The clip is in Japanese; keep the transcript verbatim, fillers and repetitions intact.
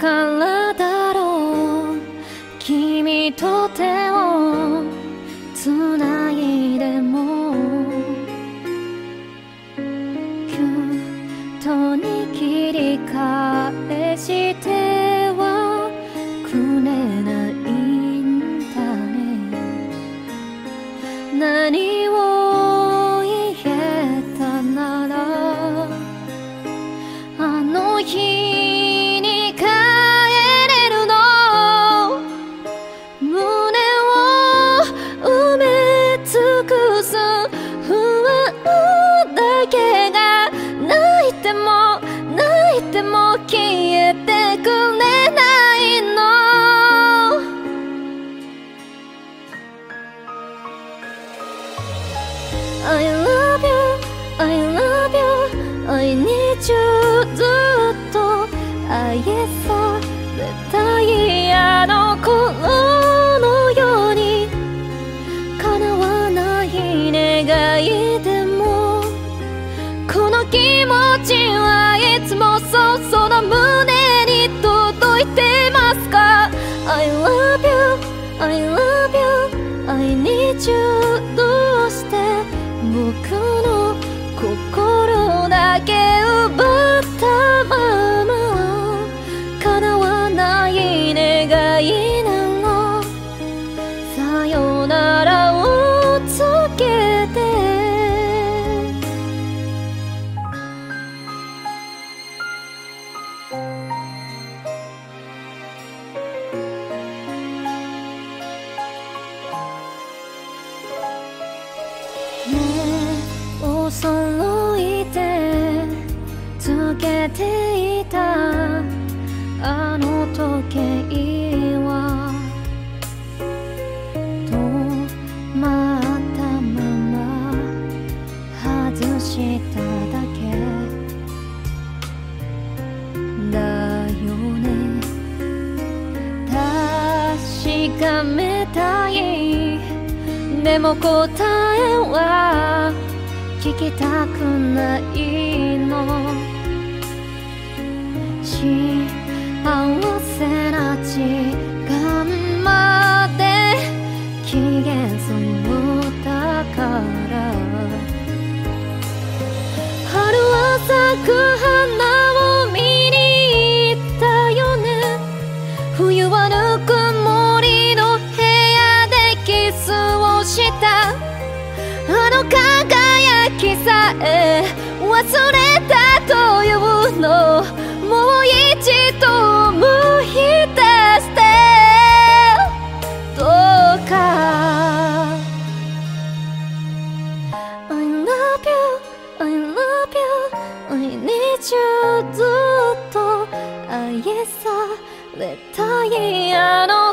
からだろう、君と手をつないでもキュッとに切り返してはくれないんだね。何を言えたならあの日に帰れるの、胸を埋め尽くす不安だけが泣いても泣いても消えてくれないの。 I love you, I love you, I need you ずっと愛されたいあの頃のように叶わない願いでもこの気持ちはいつもそうその胸に届いてますか。 I love you, I love you, I need you どうして僕の心だけ奪ったまま叶わない願いなの。さよならをつけて目を揃えてつけていたあの時計は止まったまま外しただけだよね。確かめたいでも答えは聞きたくないの。幸せな時間まで期限そうだから春は咲く花を見に行ったよね。冬はぬくもりの部屋でキスをしたあの輝きさえ忘れたというの。もう一度思い出してどうか。 I love you, I love you, I need you ずっと愛されたいあの